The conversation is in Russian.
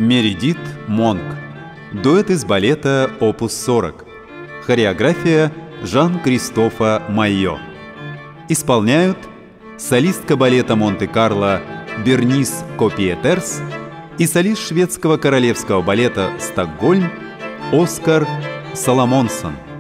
Мередит Монк. Дуэт из балета «Опус 40». Хореография Жан-Кристофа Майо. Исполняют солистка балета Монте-Карло Бернис Копиетерс и солист шведского королевского балета «Стокгольм» Оскар Соломонсон.